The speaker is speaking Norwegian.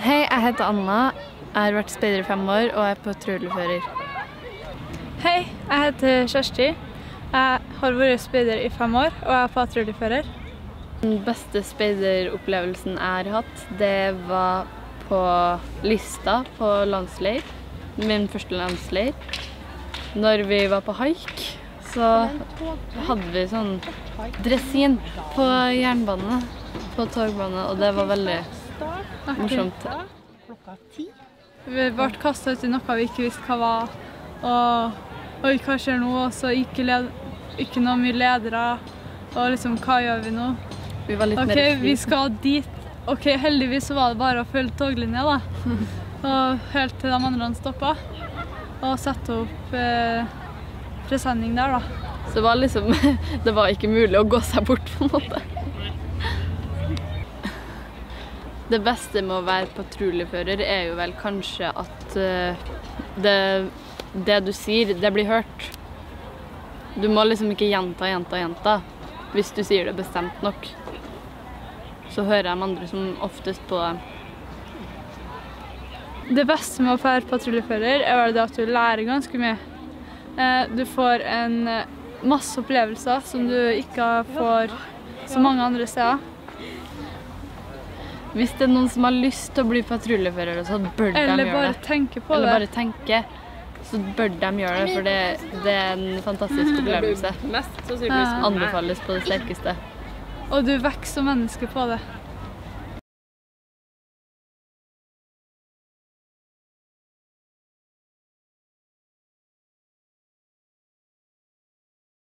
Hei, jeg heter Anna. Jeg har vært speider i 5 år og er patruljefører. Hei, jeg heter Kjersti. Jeg har vært speider i 5 år og er patruljefører. Den beste speideropplevelsen jeg har hatt, det var på Lista på landsleir. Min første landsleir. Når vi var på haik, så hadde vi sånn dressin på jernbane, på togbane, og det var veldig morsomt. Vi ble kastet ut i noe vi ikke visste hva var, og oi, hva skjer nå? Og så ikke noe mye ledere, og liksom, hva gjør vi nå? Vi var litt Ok, vi skal dit. Ok, heldigvis så var det bare å følge toglinja da, og helt til de andre stoppet, og sette opp presenning der da. Så det var liksom, det var ikke mulig å gå seg bort på en måte. Det beste med å være patruljefører er jo vel kanskje at det du sier, det blir hørt. Du må liksom ikke gjenta, hvis du sier det bestemt nok. Så hører de andre som oftest på det. Det beste med å være patruljefører er vel det at du lærer ganske mye. Du får masse opplevelser som du ikke får så mange andre steder. Hvis det er noen som har lyst til å bli patruljefører, så bør de gjøre det. Eller bare tenke på det. Eller bare tenke, så bør de gjøre det, for det er en fantastisk opplevelse. Anbefales på det sterkeste. Og du vokser som menneske på det.